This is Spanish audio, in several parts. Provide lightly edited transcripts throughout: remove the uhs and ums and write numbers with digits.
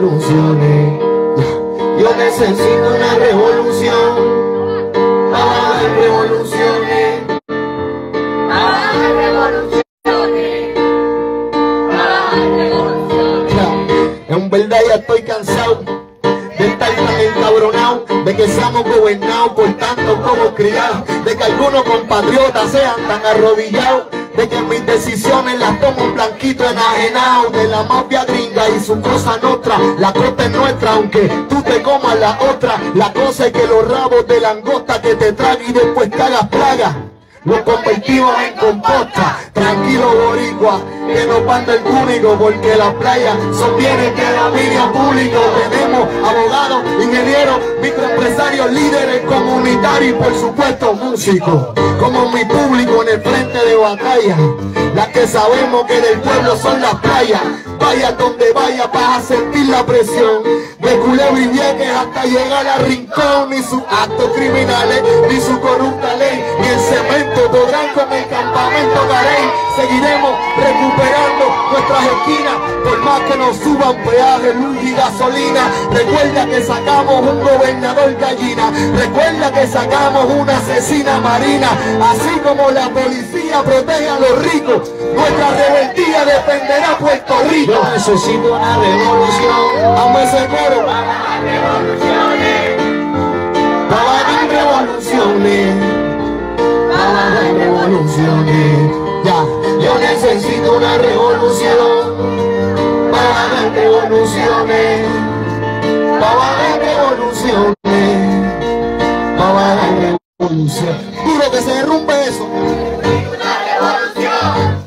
revoluciones. Yo necesito una revolución. Hagan revoluciones. Hagan revoluciones. Hagan revoluciones. En verdad ya estoy cansado de estar tan encabronado, de que seamos gobernados por tanto como criados, de que algunos compatriotas sean tan arrodillados, de que mis decisiones las tomo un blanquito enajenado, de la mafia gringa y su cosa nostra. La costa es nuestra, aunque tú te comas la otra. La cosa es que los rabos de langosta que te tragan y después te hagas plaga, los convertimos en composta. Tranquilo boricua, que no panda el público, porque las playas son bienes de dominio público. Tenemos abogados, ingenieros, microempresarios, líderes comunitarios y por supuesto músicos, como mi público en el frente de batalla. Las que sabemos que del pueblo son las playas. Vaya donde vaya vas a sentir la presión de Culebra y Vieques hasta llegar a Rincón. Ni sus actos criminales, ni su corrupta ley, ni el cemento podrán con el campamento Garey. Seguiremos recuperando nuestras esquinas, por más que nos suban peaje, luz y gasolina. Recuerda que sacamos un gobernador gallina, recuerda que sacamos una asesina marina. Así como la policía protege a los ricos, nuestra rebeldía defenderá Puerto Rico. Yo necesito una revolución. Amo ese coro. Para revoluciones. Para revoluciones. Para revoluciones. Ya, yo necesito una revolución. Para revoluciones. Para revoluciones. Para revoluciones. Duro que se derrumbe eso. Una revolución.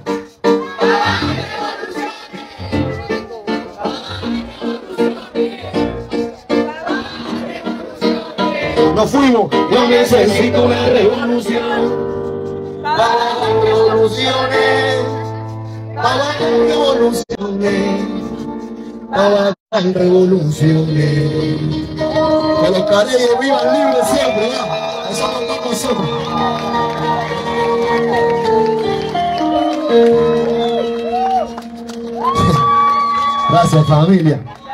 Nos fuimos. Yo necesito una revolución. Para revoluciones. Para revoluciones. Para revoluciones. Que los careyes vivan libres siempre, ¿ya? Eso no está nosotros. Gracias, familia.